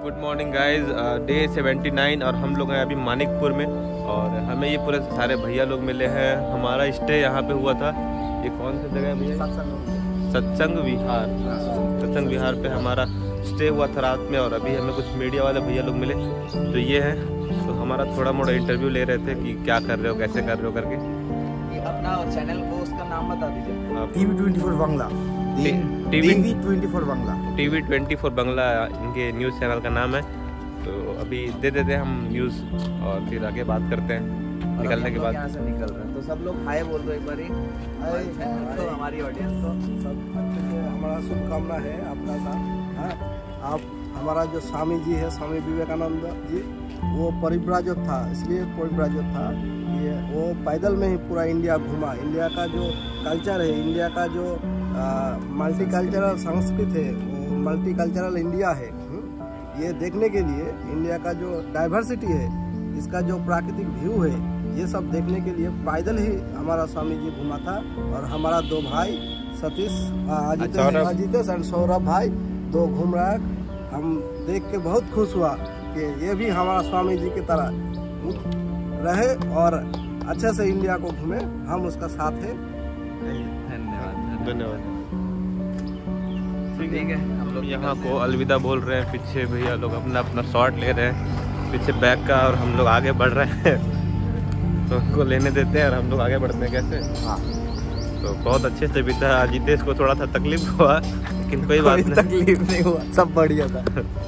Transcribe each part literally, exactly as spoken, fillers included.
Good morning guys, day seventy nine और हम लोग हैं अभी मानिकपुर में और हमें ये पूरे सारे भैया लोग मिले हैं। हमारा स्टे यहाँ पे हुआ था। ये कौन सी जगह है भैया? सत्संग विहार। सत्संग विहार पे हमारा स्टे हुआ था रात में और अभी हमें कुछ मीडिया वाले भैया लोग मिले तो ये है। तो हमारा थोड़ा मोड़ा इंटरव्यू ले रहे थे कि क्या कर रहे हो, कैसे कर रहे हो करके। अपना चैनल को उसका नाम बता दीजिए। TV twenty four Bangla. TV twenty four Bangla TV twenty four Bangla इनके न्यूज़ चैनल का नाम है। तो अभी दे देते हैं हम न्यूज़ और फिर आगे बात करते हैं निकलने के बाद। यहाँ से निकल रहे हैं तो सब लोग हाय बोल दो एक बारी तो हमारी ऑडियंस को। सब अच्छे से हमारा शुभकामना है आपका साथ। हाँ, आप हमारा जो स्वामी जी है, स्वामी विवेकानंद जी, वो परिव्राजक था, इसलिए परिव्राजक था ये वो पैदल में ही पूरा इंडिया घूमा। इंडिया का जो कल्चर है, इंडिया का जो मल्टी कल्चरल संस्कृत है, वो मल्टी कल्चरल इंडिया है। ये देखने के लिए इंडिया का जो डाइवर्सिटी है, इसका जो प्राकृतिक व्यू है, ये सब देखने के लिए पैदल ही हमारा स्वामी जी घूमा था। और हमारा दो भाई सतीश अजितेश एंड सौरभ भाई दो घूम रहा है। हम देख के बहुत खुश हुआ कि ये भी हमारा स्वामी जी की तरह रहे और अच्छे से इंडिया को घूमे। हम उसका साथ है। धन्यवाद धन्यवाद। ठीक है, हम लोग यहाँ को अलविदा बोल रहे हैं। पीछे भैया लोग अपना अपना शॉट ले रहे हैं पीछे बैग का और हम लोग आगे बढ़ रहे हैं। तो उनको लेने देते हैं और हम लोग आगे बढ़ते हैं। कैसे? हाँ, तो बहुत अच्छे से बीता। अजितेश को थोड़ा सा तकलीफ हुआ लेकिन कोई बात नहीं, तकलीफ नहीं हुआ, सब बढ़िया था।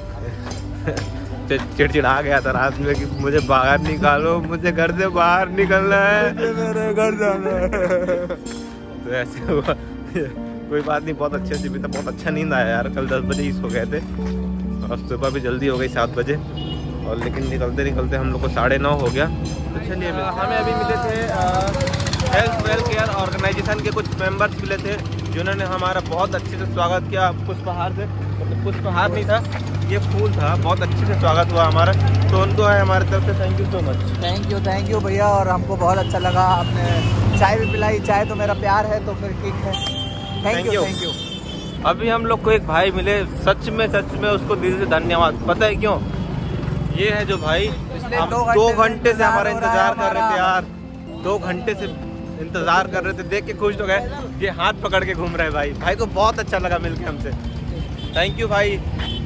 चिड़चिड़ा गया था रात में कि मुझे बाहर निकालो, मुझे घर से बाहर निकलना है, मेरे घर जाना है। तो ऐसे हुआ। कोई बात नहीं, बहुत अच्छे से बीता। बहुत अच्छा नींद आया यार। कल दस बजे ही सो गए थे और सुबह भी जल्दी हो गई सात बजे और लेकिन निकलते निकलते हम लोग को साढ़े नौ हो गया। तो चलिए, हमें अभी मिले थे हेल्थ वेल केयर ऑर्गेनाइजेशन के कुछ मेंबर्स मिले थे जिन्होंने हमारा बहुत अच्छे से स्वागत किया। पुष्पहार से, मतलब पुष्पहार नहीं था, ये फूल था। बहुत अच्छे से स्वागत हुआ हमारा। तो उनको है हमारे तरफ से thank you so much. Thank you thank you भैया। और हमको बहुत अच्छा लगा, आपने चाय भी पिलाई। चाय तो मेरा प्यार है, तो फिर ठीक है। Thank you thank you. अभी हम लोग को एक भाई मिले, सच में सच में उसको दिल से धन्यवाद। पता है क्यों? ये है जो भाई हम दो घंटे से हमारा इंतजार कर रहे थे यार। दो घंटे से इंतजार कर रहे थे। देख के खुश हो गए। ये हाथ पकड़ के घूम रहे हैं भाई। भाई को बहुत अच्छा लगा मिलके हमसे। थैंक यू भाई।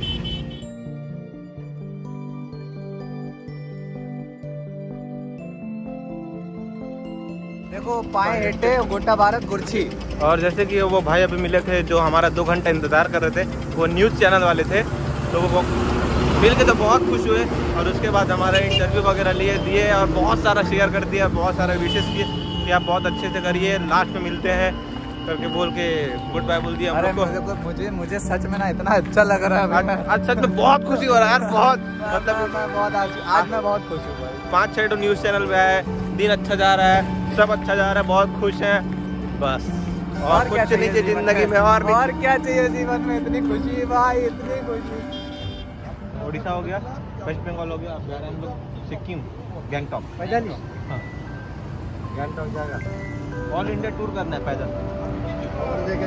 देखो, पाए हेटे गोटा भारत गुरछी। और जैसे कि वो भाई अभी मिले थे जो हमारा दो घंटा इंतजार कर रहे थे, वो न्यूज़ चैनल वाले थे। तो वो मिल के तो बहुत खुश हुए और उसके बाद हमारा इंटरव्यू वगैरह लिए दिए और बहुत सारा शेयर कर दिया, बहुत सारा विशेष किए कि आप बहुत अच्छे से करिए, लास्ट में मिलते हैं करके बोल के गुड बाय बोल दिया। अरे मुझे मुझे मुझे सच में ना इतना अच्छा लग रहा है। आज सच में बहुत खुशी हो रहा है यार। बहुत मतलब मैं बहुत आज आज मैं बहुत खुश हूँ। पाँच छः न्यूज़ चैनल पे है, दिन अच्छा जा रहा है, सब अच्छा जा रहा है, बहुत खुश हैं बस। और, और कुछ नहीं चाहिए जिंदगी में। और और क्या चाहिए जीवन में? इतनी खुशी भाई, इतनी खुशी। उड़ीसा हो गया, वेस्ट बंगाल हो गया, अब जा रहे हैं हम लोग सिक्किम, गैंगटॉक पैदल ही। हाँ, गैंगटॉक जाएगा। ऑल इंडिया टूर करना है पैदल। और देखे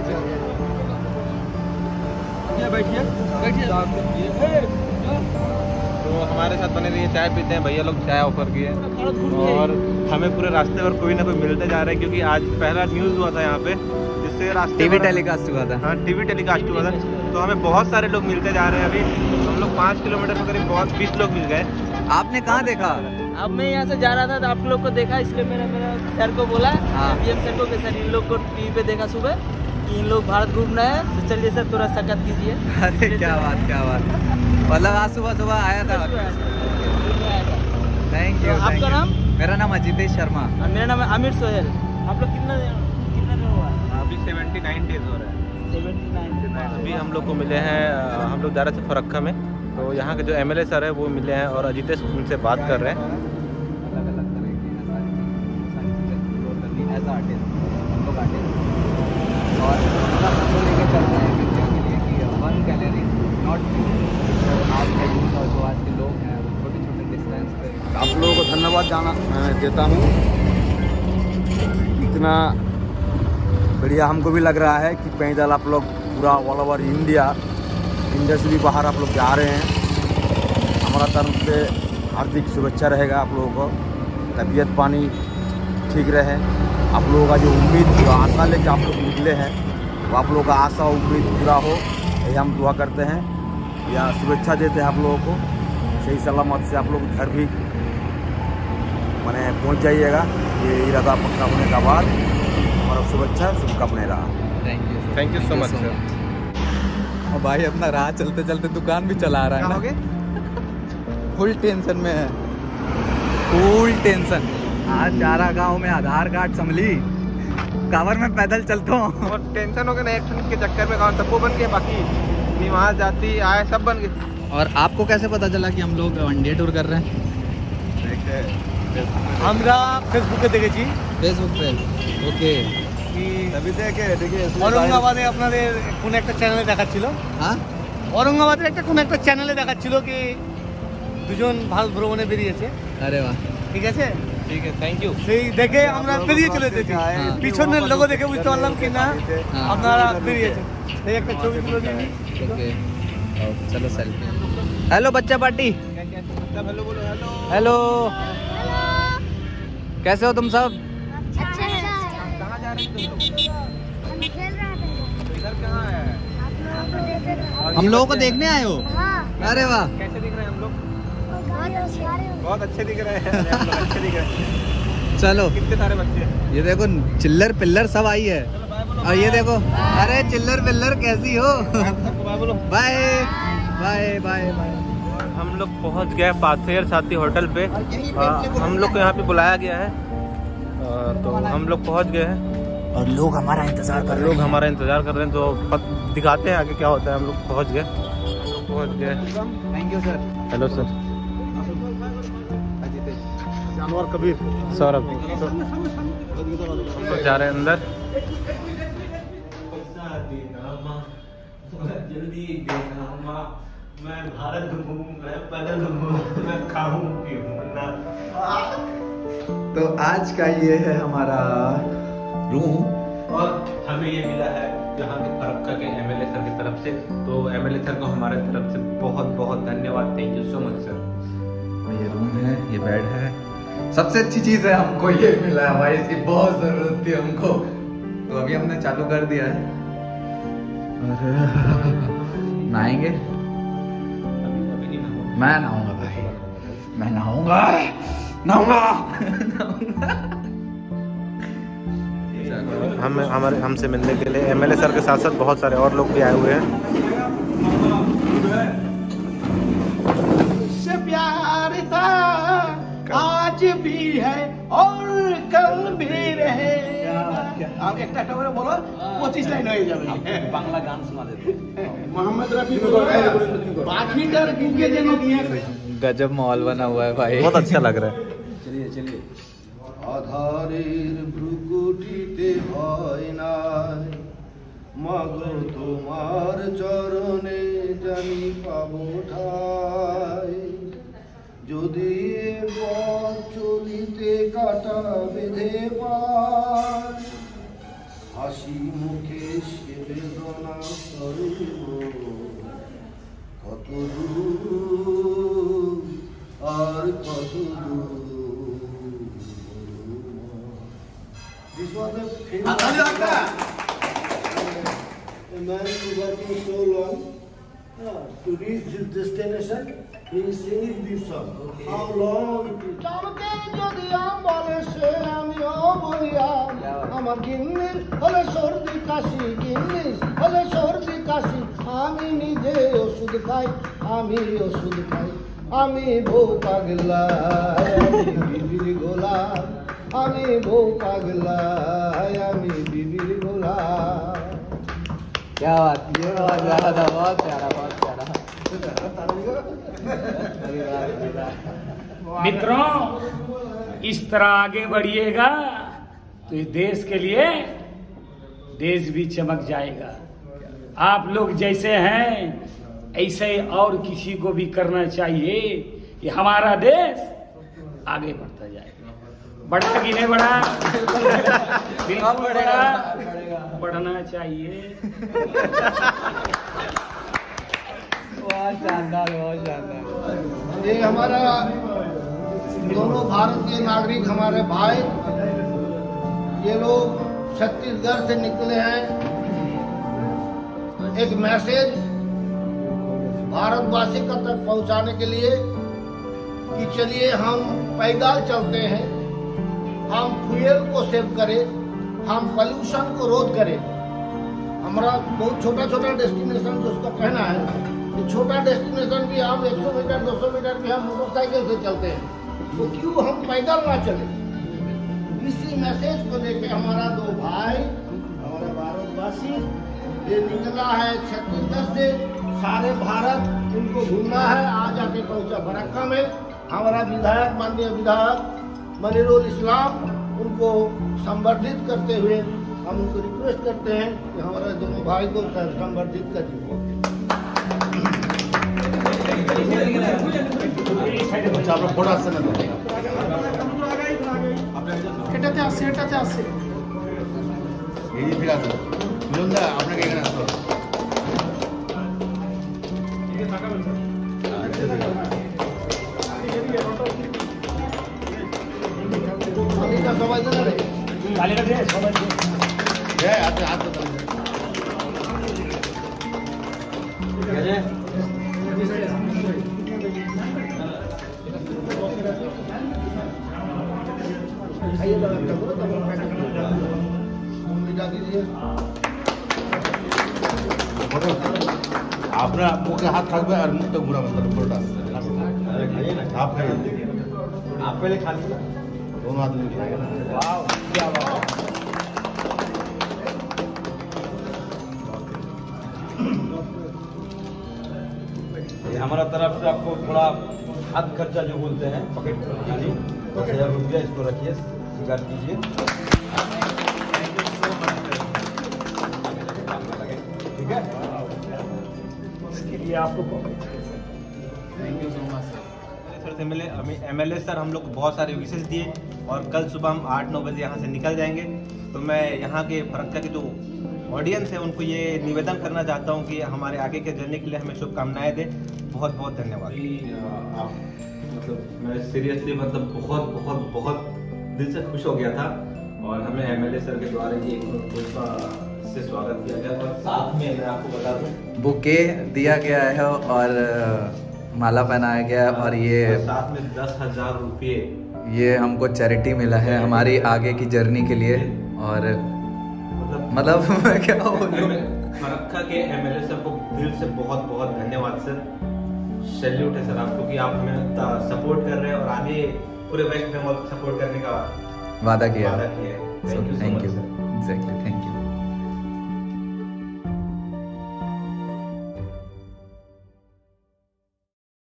बैठिए बैठिए। तो हमारे साथ बने रहिए, चाय पीते हैं। भैया लोग चाय ऑफर किए और हमें पूरे रास्ते पर कोई ना कोई मिलते जा रहे हैं क्योंकि आज पहला न्यूज़ हुआ था यहाँ पे, जिससे रास्ते टीवी टेलीकास्ट हुआ था। हाँ, टीवी टेलीकास्ट हुआ था। तो हमें बहुत सारे लोग मिलते जा रहे हैं। अभी हम लोग पाँच किलोमीटर में करीब बहुत बीस लोग मिल गए। आपने कहाँ देखा? अब मैं यहाँ से जा रहा था तो आप लोग को देखा, इसलिए मेरा मेरा सर को बोला, पीएम सर को कि सर इन लोग को टीवी पे देखा सुबह कि इन लोग भारत घूम रहे हैं, तो चलिए सर थोड़ा सकत कीजिए। अरे क्या बात क्या बात। मतलब आज सुबह सुबह आया था। Thank you. आपका नाम? मेरा नाम अजितेश शर्मा। और मेरा नाम है आमिर सोहेल। आप लोग कितना कितना दिन हुआ? अभी सेवेंटी नाइन डेज हो रहा है। Seventy nine. अभी हम लोग को मिले हैं, हम लोग जा रहे थे फरक्का में, तो यहाँ के जो एमएलए सर है वो मिले हैं और अजितेश उनसे बात कर रहे हैं। अलग अलग तरह की सारी चीज़ें एक्सप्लोर करनी एज आर्टिस्ट, हम लोग आर्टिस्ट और हम लोग लेकर चल रहे हैं बच्चों के लिए कि वन गैलरी नॉट आज के यूथ और जो आज के लोग हैं वो छोटे छोटे डिस्टेंस पे। आप लोगों को धन्यवाद जाना देता हूँ। इतना बढ़िया हमको भी लग रहा है कि पैदल आप लोग पूरा ऑल ओवर इंडिया इंडिया से भी बाहर आप लोग जा रहे हैं। हमारा तरफ से हार्दिक शुभेच्छा रहेगा आप लोगों को, तबीयत पानी ठीक रहे, आप लोगों का जो उम्मीद जो आशा लेके आप लोग निकले हैं वो आप लोगों का आशा उम्मीद पूरा हो, यही हम दुआ करते हैं या शुभेच्छा देते हैं आप लोगों को। सही सलामत से आप लोग घर भी मैंने पहुंच जाइएगा, ये इरादा पक्का होने का बाद हमारा शुभेच्छा शुभकामनाएं रहा। Thank you thank you so much sir. और भाई अपना राह चलते चलते दुकान भी चला रहा है ना, फुल टेंशन में है, फुल टेंशन। आज जा रहा गाँव में आधार कार्ड संभली, कांवर में पैदल चलता हूँ और टेंशन हो गया ना, एक्शन के चक्कर में गाँव सबको बन गए, बाकी निवास जाती आए सब बन गए। और आपको कैसे पता चला कि हम लोग वन डे टूर कर रहे हैं? हमरा फेसबुक पे देखे छी, फेसबुक पे। ओके, तभी देखे देखिए औरंगाबादে আপনাদের কোন একটা চ্যানেলে দেখাচ্ছিল। হ্যাঁ, औरंगाबाদের একটা কোন একটা চ্যানেলে দেখাচ্ছিল কি দুজন ভারত ভ্রমণে বেরিয়েছে। अरे वाह, ঠিক আছে, ठीक है, थैंक यू। সেই দেখে আমরা বেরিয়ে চলে এসেছি। পিছনের লোগো দেখে বুঝতে পারলাম কি না আপনারা বেরিয়েছেন। সেই একটা ছবি তুলে দিই। ओके, चलो सेल्फी। हेलो बच्चा पार्टी, हेलो बोलो, हेलो हेलो, कैसे हो तुम सब? अच्छा अच्छा। कहाँ जा रहे हैं तुम लोग? हम खेल रहे थे। इधर कहाँ है? आप लोगों को देख रहे हम लोगों को देखने आए हो? हाँ, अरे वाह, कैसे दिख रहे हैं हम लोग? बहुत होशियार हो। बहुत अच्छे दिख रहे हैं। हम लोग अच्छे दिख रहे हैं। चलो कितने सारे बच्चे हैं? ये देखो चिल्लर पिल्लर सब आई है, और ये देखो, अरे चिल्लर पिल्लर कैसी हो? सबको बाय बोलो। Bye bye bye bye. हम लोग पहुंच गए पाथेर साथी होटल पे। आ, हम लोग को यहाँ पे बुलाया गया है, आ, तो हम लोग पहुंच गए हैं और लोग हमारा इंतजार कर लोग हमारा इंतजार कर रहे हैं, तो पत, दिखाते हैं आगे क्या होता है। हम लोग पहुंच गए पहुंच गए thank you sir. Hello sir, जानवर कबीर सौरभ तो जा रहे हैं अंदर। जल्दी देना, मैं भारत घूमूं, मैं पैदल घूमूं, मैं खाऊं पीऊं ना। तो आज का ये है हमारा रूम, और हमें ये मिला है यहाँ के फरक्का के एमएलए सर की तरफ से, तो एमएलए सर को हमारे तरफ से बहुत बहुत धन्यवाद, thank you so much sir. ये रूम है, ये बेड है, सबसे अच्छी चीज है हमको ये मिला है भाई, इसकी बहुत जरूरत थी हमको, तो अभी हमने चालू कर दिया है। और नहाएंगे, मैं नहाऊंगा भाई, मैं नहाऊंगा नहाऊंगा हम हमारे हमसे मिलने के लिए एमएलए सर के साथ साथ बहुत सारे और लोग भी आए हुए हैं। से प्यार था आज भी है और कल भी रहे। आप एक একটা করে বলো, পঁচিশ লাইন হয়ে যাবে। বাংলা গান শোনা দেবে মোহাম্মদ রফি পাখিটার গিয়ে যেন দিয়ে। गजब माहौल बना हुआ है भाई, बहुत अच्छा लग रहा है। চলিয়ে চলিয়ে আধারের ভ্রুকুটিতে ভয় নাই, মাগো তোমার চরণে জানি পাবো ঠাই। যদি পথ চলিতে কাটা বেঁধে পায়, হাসি মুখে সে বেদনা সরিব কত দূর আর কত দূর। This was a famous a man who working so long uh, to reach this destination. He is singing this song. How long it is? জানতে যদি বলে সে আমিও বলিয়া, আমার গিন্নির হলে সর্দি কাশি, গিন্নির হলে সর্দি কাশি, আমি নিজে ওষুধ খাই, আমি ওষুধ খাই, আমি বউ পাগলা, আমি বিবির গোলাম, আমি বউ পাগলা, আমি বিবির গোলাম। क्या बात, ये बहुत प्यारा था, बहुत प्यारा, बहुत प्यारा। मित्रों, इस तरह आगे बढ़िएगा तो ये देश के लिए देश भी चमक जाएगा। आप लोग जैसे हैं ऐसे और किसी को भी करना चाहिए, ये हमारा देश आगे बढ़ता जाएगा। बढ़ा कि नहीं बढ़ा? बिल्कुल बढ़ा, बढ़ना चाहिए। बहुत शानदार, बहुत शानदार। ये हमारा दोनों भारतीय नागरिक हमारे भाई, ये लोग छत्तीसगढ़ से निकले हैं। एक मैसेज भारतवासी का तक पहुंचाने के लिए कि चलिए हम पैदल चलते हैं, हम फ्यूल को सेव करें, हम पोल्यूशन को रोध करें। हमारा बहुत छोटा छोटा डेस्टिनेशन जो उसका कहना है कि छोटा डेस्टिनेशन भी हम एक सौ मीटर दो सौ मीटर भी हम मोटरसाइकिल से चलते हैं, तो क्यों हम पैदल ना चले। इसी मैसेज को लेके हमारा दो भाई, हमारा भारतवासी ये निकला है छत्तीसगढ़ से, सारे भारत उनको घूमना है। आज आके पहुंचा फरक्का में। हमारा विधायक माननीय विधायक मनिरुल इस्लाम उनको संवर्धित करते हुए हम उनको रिक्वेस्ट करते हैं कि हमारे दोनों भाई को संवर्धित करिए। फोड़ा से এটাতে আছে এটাতে আছে এই ঠিক আছে মিলনদা আপনাকে এখানে আসতে হবে। সবাই জানে তালিকা দিয়ে সবাই হ্যাঁ আছে আছে खाइए लगा करो तो मिटा दीजिए। আপনার মুখে হাত থাকবে আর মুখটা ঘুরাবেন তাহলে পুরোটা খাইয়ে না आप खाइए आप पहले खा लीजिए। दोनों आदमी वाह क्या बात। ये हमारा तरफ से आपको थोड़ा हाथ खर्चा जो बोलते हैं पॉकेट खर्चा जी दस हजार रुपया इसको रखिए, स्वीकार कीजिए। ठीक है, इसके लिए आपको thank you so much sir से मिले एम एल ए सर हम लोग को बहुत सारे विशेष दिए और कल सुबह हम आठ नौ बजे यहाँ से निकल जाएंगे। तो मैं यहाँ के फरक्का के जो ऑडियंस है उनको ये निवेदन करना चाहता हूँ कि हमारे आगे के जर्नी के लिए हमें शुभकामनाएं दें। बहुत बहुत धन्यवाद। आप मतलब मैं सीरियसली मतलब बहुत बहुत बहुत दिल से खुश हो गया था और हमें एम एल ए सर के द्वारा ये से स्वागत किया गया और साथ में मैं आपको बता दूँ बुके दिया गया है और माला पहनाया गया है और ये साथ में दस हजार रुपये ये हमको चैरिटी मिला है हमारी आगे की जर्नी के लिए। और मतलब मैं क्या बोलूं, फरक्का के एम एल ए सर को दिल से बहुत बहुत धन्यवाद सर। सैल्यूट है सर आपको कि आप हमें इतना सपोर्ट कर रहे हैं और आगे पूरे वेस्ट बंगाल को सपोर्ट करने का वादा किया। वादा किया है। Thank you thank you exactly thank you.